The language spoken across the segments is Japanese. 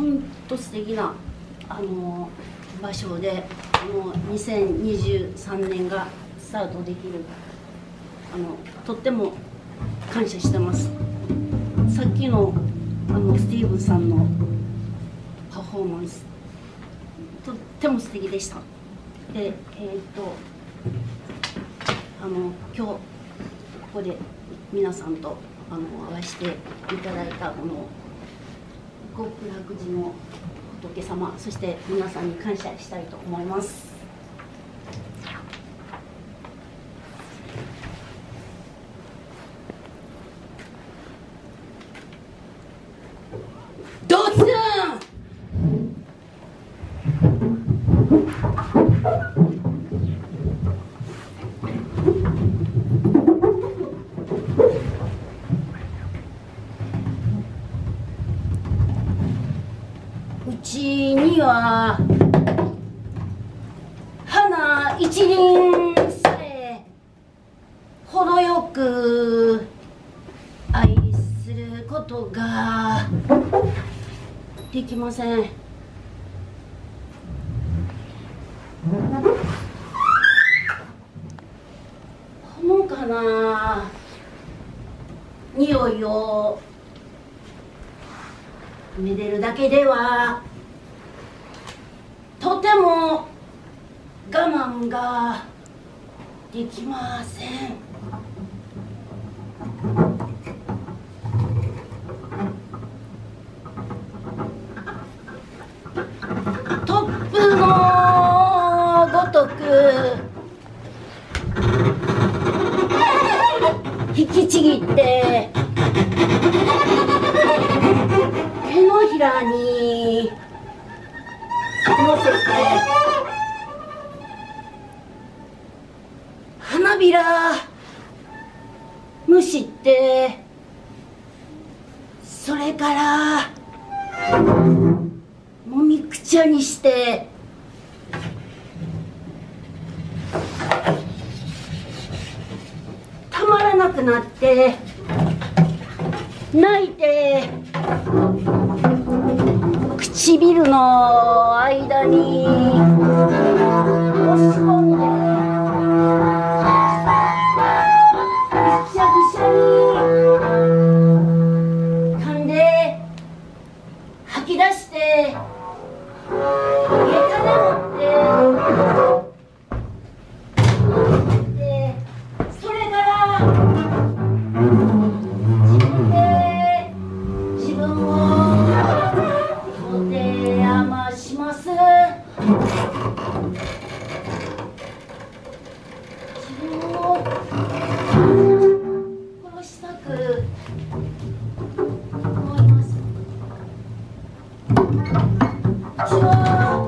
んと素敵な場所で2023年がスタートできるとっても感謝してます。さっきのスティーブンさんのパフォーマンスとっても素敵でした。で今日ここで皆さんと会わせていただいたこの極楽寺の仏様、そして皆さんに感謝したいと思います。どうぞ。うちには花一輪さえ程よく愛することができません。ほのかな匂いをめでるだけではとても我慢ができません。トップのごとく引きちぎって手のひらに乗せて花びらむしって、それからもみくちゃにしてたまらなくなって泣いて唇の間に押し込んでぐしゃぐしゃに噛んで吐き出して下駄でもってそれから自分を持て余します。自分を殺したく思います。うちは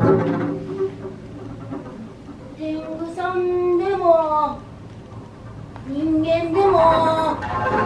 天狗さんでも人間でも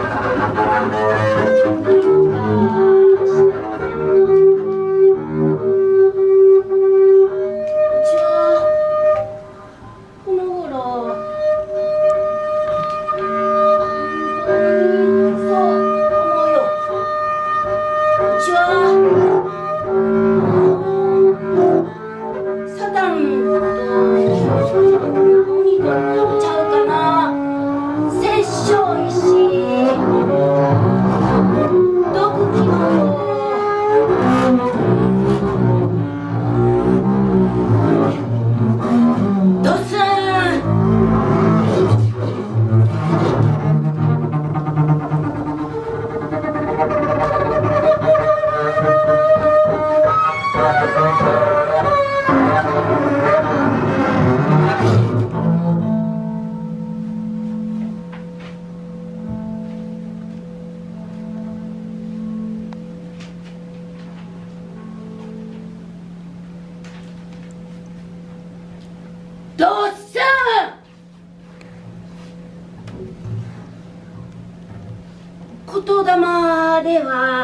言霊で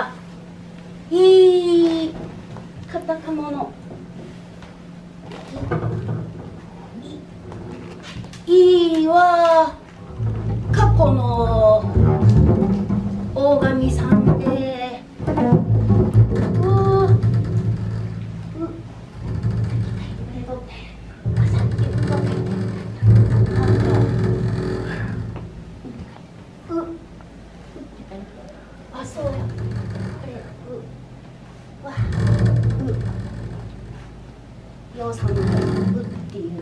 はいいカタカモのいいは過去の大神さんで洋さんの「う」っていう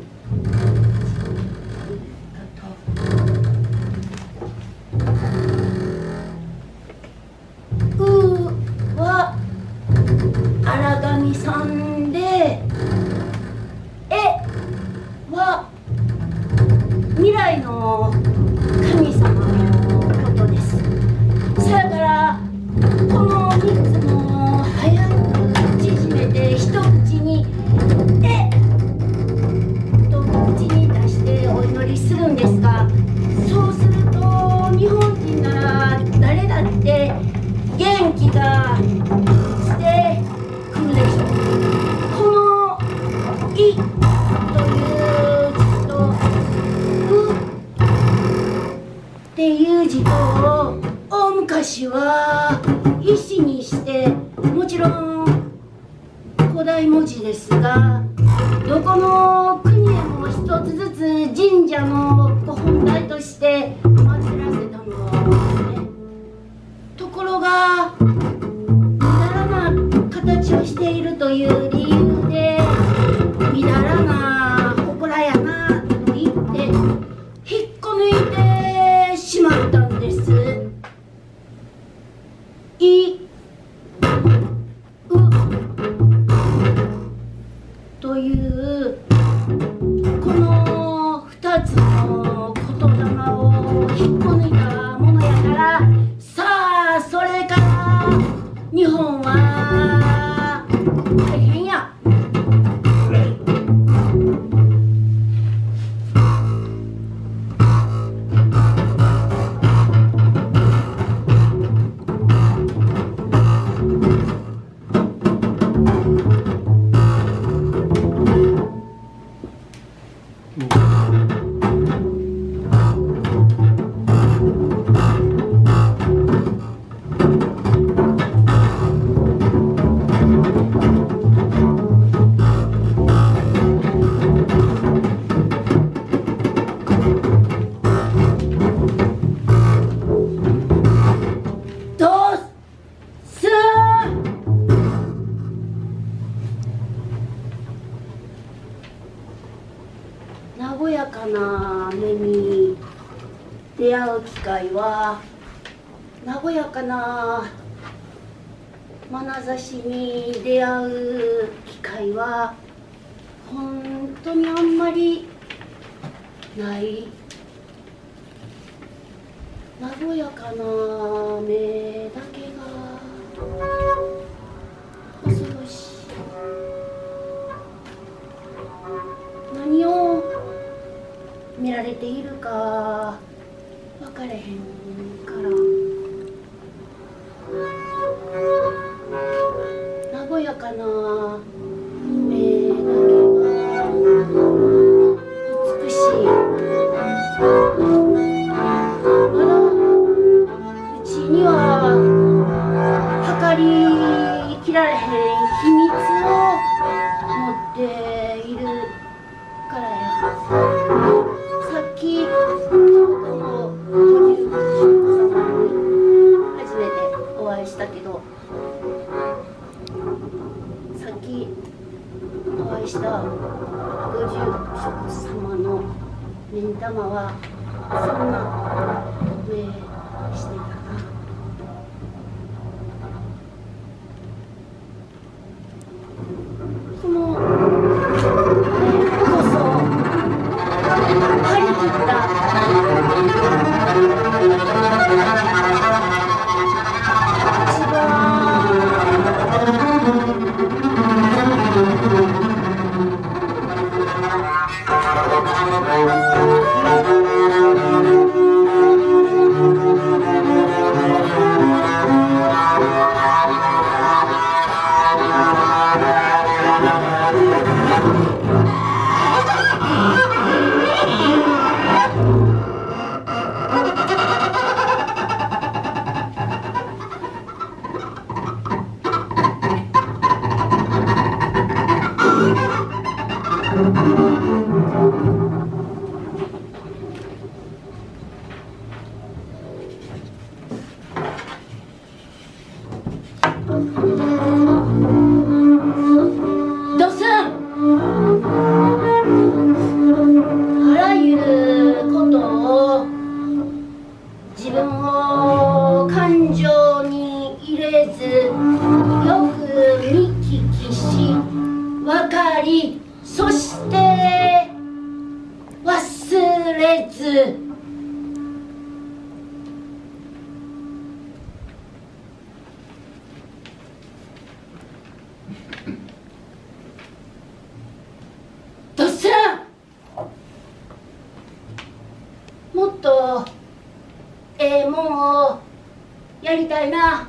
「う」は荒神さんで「え」は未来の神様のことです。それからこの3つも早く縮めて一口に「え」と口に出してお祈りするんですが、そうすると日本人なら誰だって元気がしてくるでしょう。この「い」という字と「う」っていう字とを大昔は石にして、もちろん古代文字ですが、どこの国でも一つずつ神社のご本体として祀らせたのですね。ところがみだらな形をしているという理由でみだらな祠やなと言って引っこ抜いてしまったんです。い、うというこの2つの言霊を引っこ抜いたものやから、さあそれから日本は大変や。和やかな目に出会う機会は、和やかな眼差しに出会う機会は本当にあんまりない。和やかな目だけが恐ろしい。何を見られているか分かれへんから、和やかな目だけが美しい。まだうちには測りきられへん秘密を持っているからや。さっきこのご住職様に初めてお会いしたけど、さっきお会いしたご住職様の目ん玉はそんな目してたな。この目こそ張り切った一番きし分かりそして忘れずどうするもっともんをやりたいな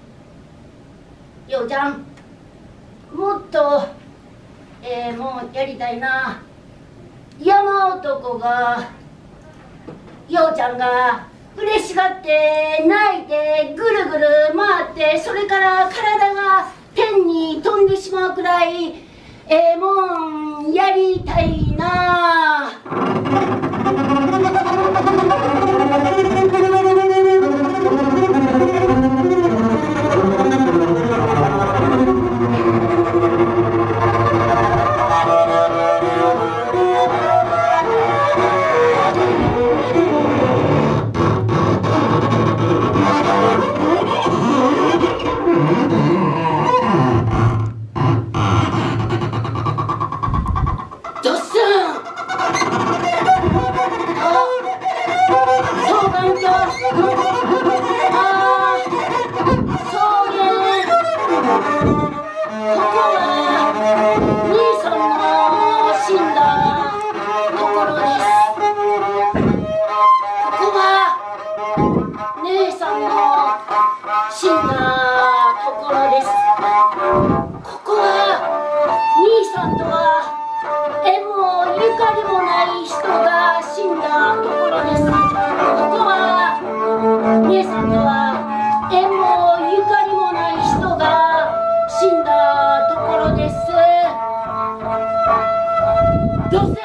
ようちゃんもっともんやりたいな山男がようちゃんが嬉しがって泣いてぐるぐる回ってそれから体が天に飛んでしまうくらいもんやりたいな死んだところです。ここは兄さんとは縁もゆかりもない人が死んだところです。ここは姉さんとは縁もゆかりもない人が死んだところです。どうせ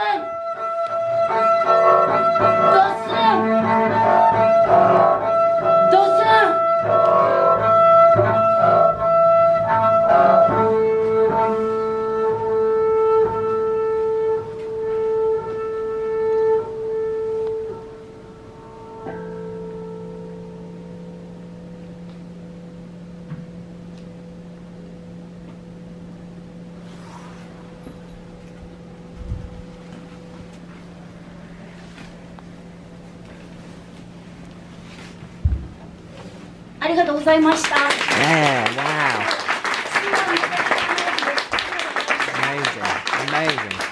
ありがとうございました。 Yeah, wow. Amazing, amazing.